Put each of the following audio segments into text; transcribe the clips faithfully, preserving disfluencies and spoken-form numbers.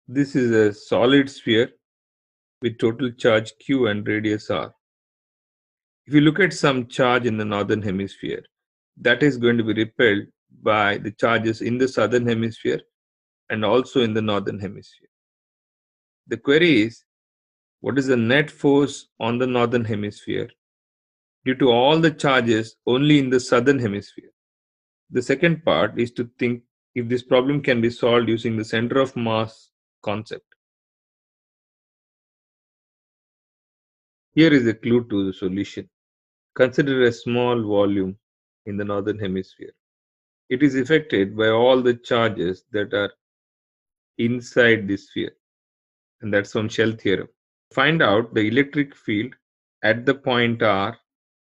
This is a solid sphere with total charge q and radius r. If you look at some charge in the northern hemisphere, that is going to be repelled by the charges in the southern hemisphere and also in the northern hemisphere. The query is, what is the net force on the northern hemisphere due to all the charges only in the southern hemisphere? The second part is to think if this problem can be solved using the center of mass concept. Here is a clue to the solution. Consider a small volume in the northern hemisphere. It is affected by all the charges that are inside this sphere, and that's from Shell theorem. Find out the electric field at the point R,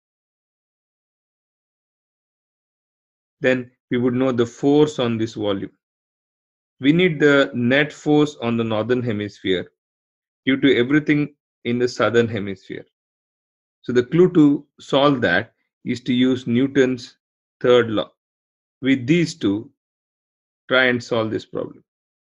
then we would know the force on this volume. We need the net force on the northern hemisphere due to everything in the southern hemisphere. So the clue to solve that is to use Newton's third law. With these two, try and solve this problem.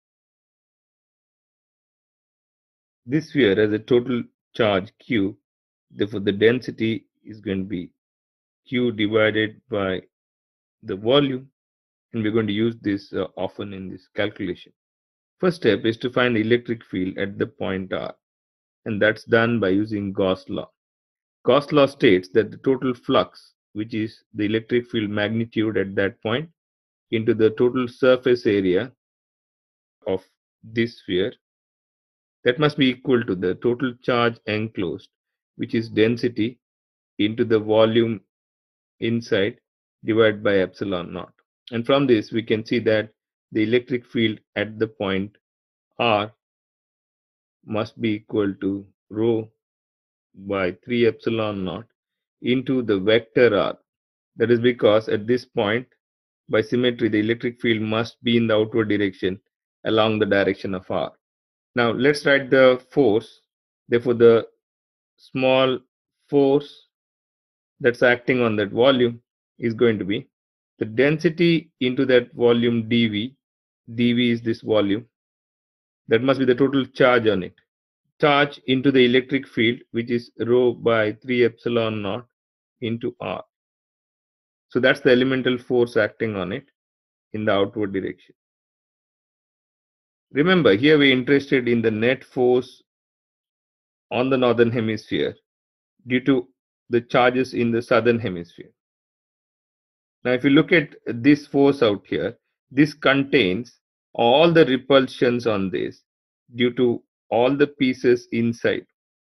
This sphere has a total charge q, therefore the density is going to be q divided by the volume, and we're going to use this uh, often in this calculation. First step is to find the electric field at the point R, and that's done by using Gauss law. Gauss law states that the total flux, which is the electric field magnitude at that point, into the total surface area of this sphere, that must be equal to the total charge enclosed, which is density, into the volume inside divided by epsilon naught. And from this we can see that the electric field at the point R must be equal to rho by three epsilon naught into the vector R. That is because at this point, by symmetry, the electric field must be in the outward direction along the direction of R. Now let's write the force. Therefore, the small force that's acting on that volume is going to be the density into that volume dV. dV is this volume. That must be the total charge on it. Charge into the electric field, which is rho by three epsilon naught into R. So that's the elemental force acting on it in the outward direction. Remember, here we're interested in the net force on the northern hemisphere due to the charges in the southern hemisphere. Now, if you look at this force out here, this contains all the repulsions on this due to all the pieces inside.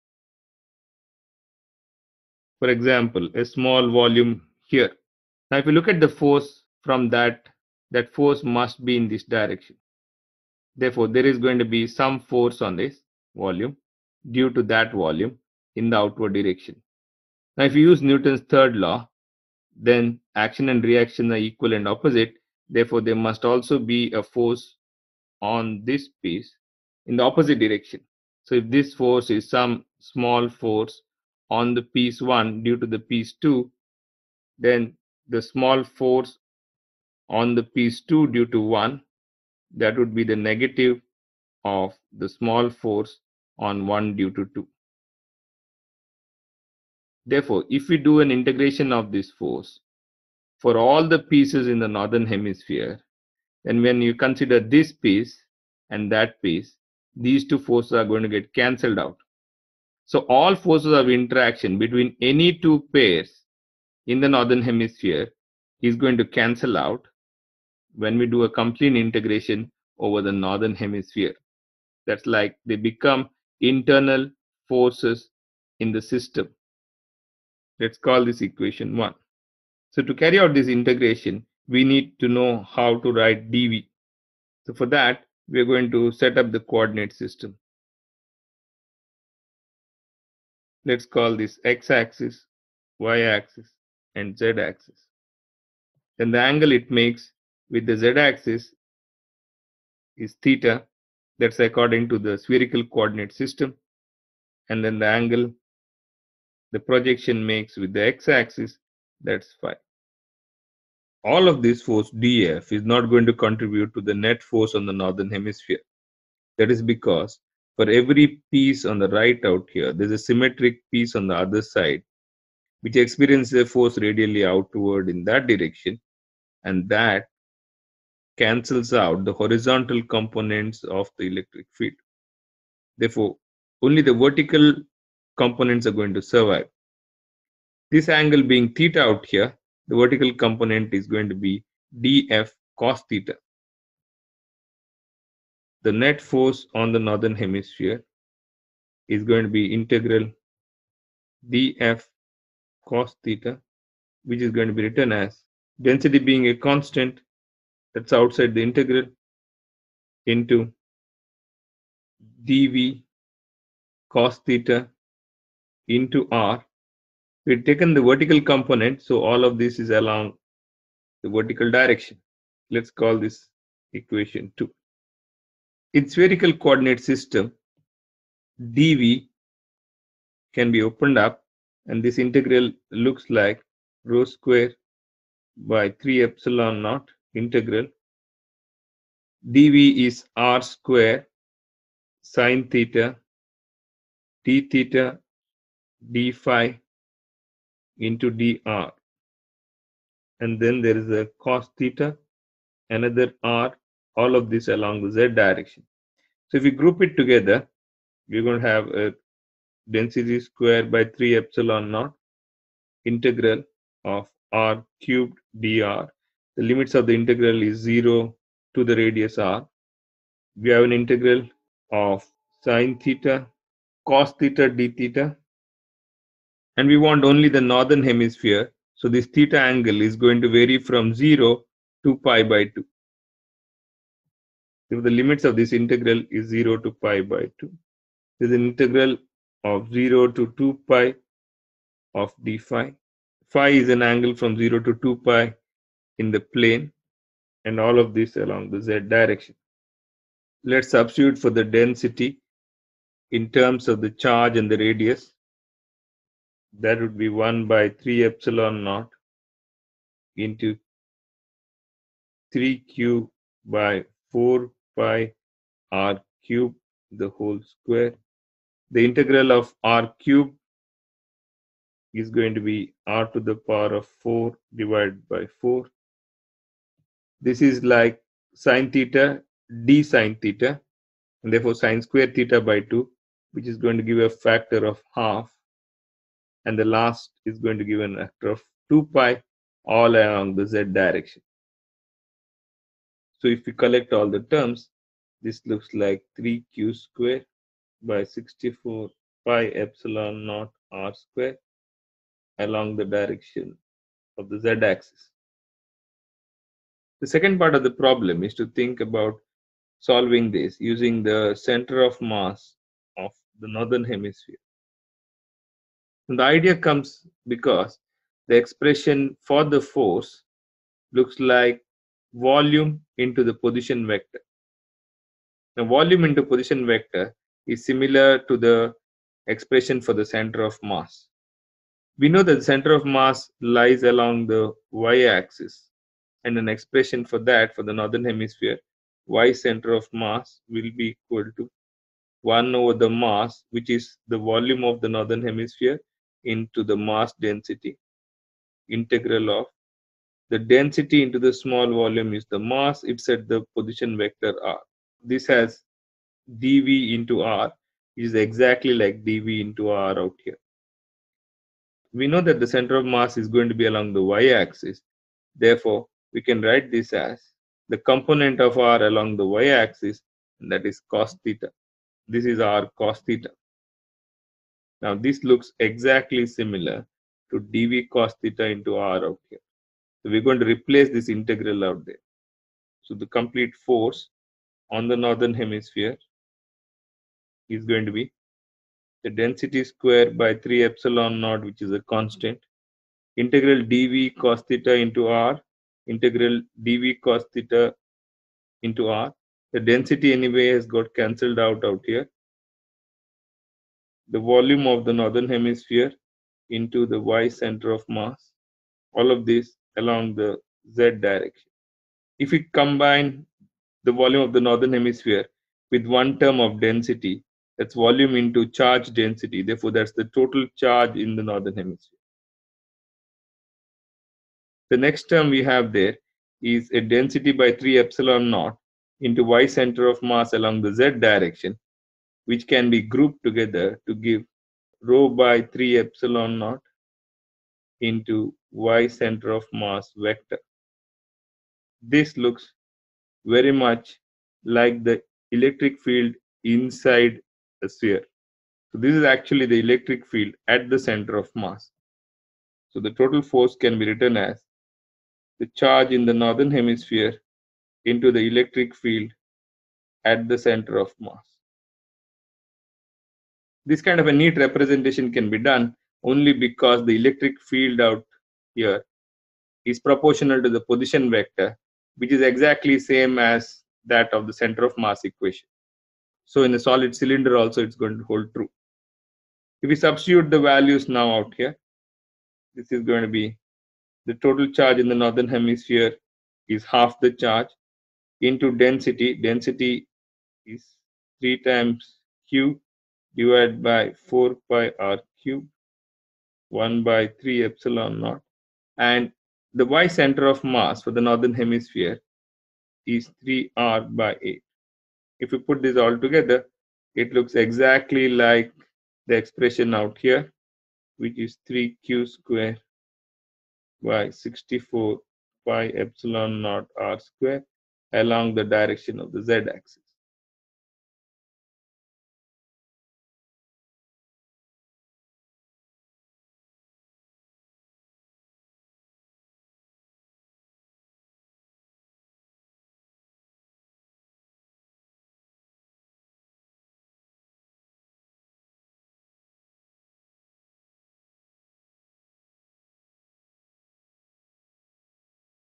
For example, a small volume here. Now, if you look at the force from that, that force must be in this direction. Therefore, there is going to be some force on this volume due to that volume in the outward direction. Now, if you use Newton's third law, then action and reaction are equal and opposite. Therefore, there must also be a force on this piece in the opposite direction. So, if this force is some small force on the piece one due to the piece two, then the small force on the piece two due to one, that would be the negative of the small force on one due to two. Therefore, if we do an integration of this force for all the pieces in the northern hemisphere, then when you consider this piece and that piece, these two forces are going to get cancelled out. So all forces of interaction between any two pairs in the northern hemisphere is going to cancel out when we do a complete integration over the northern hemisphere. That's like they become internal forces in the system. Let's call this equation one. So to carry out this integration, we need to know how to write dV. So for that, we are going to set up the coordinate system. Let's call this x-axis, y-axis, and z-axis. Then the angle it makes with the z-axis is theta. That's according to the spherical coordinate system. And then the angle the projection makes with the x-axis, that's phi. All of this force dF is not going to contribute to the net force on the northern hemisphere. That is because for every piece on the right out here, there's a symmetric piece on the other side which experiences a force radially outward in that direction, and that cancels out the horizontal components of the electric field. Therefore, only the vertical components are going to survive. This angle being theta out here, the vertical component is going to be dF cos theta. The net force on the northern hemisphere is going to be integral dF cos theta, which is going to be written as density being a constant that's outside the integral into dV cos theta into R. We've taken the vertical component, so all of this is along the vertical direction. Let's call this equation two. In spherical coordinate system, dV can be opened up, and this integral looks like rho square by three epsilon naught integral dV is r square sine theta d theta d phi into dr, and then there is a cos theta, another r, all of this along the z direction. So if we group it together, we're going to have a density square by three epsilon naught integral of r cubed dr. The limits of the integral is zero to the radius r. We have an integral of sine theta cos theta d theta, and we want only the northern hemisphere, so this theta angle is going to vary from zero to pi by two. So the limits of this integral is zero to pi by two. This is an integral of zero to two pi of d phi. Phi is an angle from zero to two pi in the plane, and all of this along the z direction. Let's substitute for the density in terms of the charge and the radius. That would be one by three epsilon naught into three q by four pi r cube the whole square. The integral of r cube is going to be r to the power of four divided by four. This is like sine theta d sine theta, and therefore sine square theta by two, which is going to give a factor of half, and the last is going to give an factor of two pi all along the z direction. So if we collect all the terms, this looks like three q square by sixty-four pi epsilon naught r square along the direction of the z axis. The second part of the problem is to think about solving this using the center of mass of the northern hemisphere. And the idea comes because the expression for the force looks like volume into the position vector. Now, volume into position vector is similar to the expression for the center of mass. We know that the center of mass lies along the y-axis, and an expression for that for the northern hemisphere, y center of mass will be equal to one over the mass, which is the volume of the northern hemisphere, into the mass density, integral of the density into the small volume is the mass, it's at the position vector r. This has dV into r, which is exactly like dV into r out here. We know that the center of mass is going to be along the y-axis. Therefore, we can write this as the component of r along the y-axis, and that is cos theta. This is r cos theta. Now, this looks exactly similar to dV cos theta into r out here. So, we're going to replace this integral out there. So, the complete force on the northern hemisphere is going to be the density square by three epsilon naught, which is a constant, integral dV cos theta into r, integral dV cos theta into r. The density anyway has got cancelled out out here. The volume of the northern hemisphere into the y center of mass, all of this along the z direction. If we combine the volume of the northern hemisphere with one term of density. That's volume into charge density. Therefore, that's the total charge in the northern hemisphere. The next term we have there is a density by three epsilon naught into y center of mass along the z direction, which can be grouped together to give rho by three epsilon naught into y center of mass vector. This looks very much like the electric field inside a sphere. So this is actually the electric field at the center of mass. So the total force can be written as the charge in the northern hemisphere into the electric field at the center of mass. This kind of a neat representation can be done only because the electric field out here is proportional to the position vector, which is exactly same as that of the center of mass equation. So in a solid cylinder also it's going to hold true. If we substitute the values now out here, this is going to be the total charge in the northern hemisphere is half the charge into density. Density is three times q divided by four pi r cube, one by three epsilon naught. And the y center of mass for the northern hemisphere is three r by eight. If you put this all together, it looks exactly like the expression out here, which is three q square by sixty-four pi epsilon naught r square along the direction of the z axis.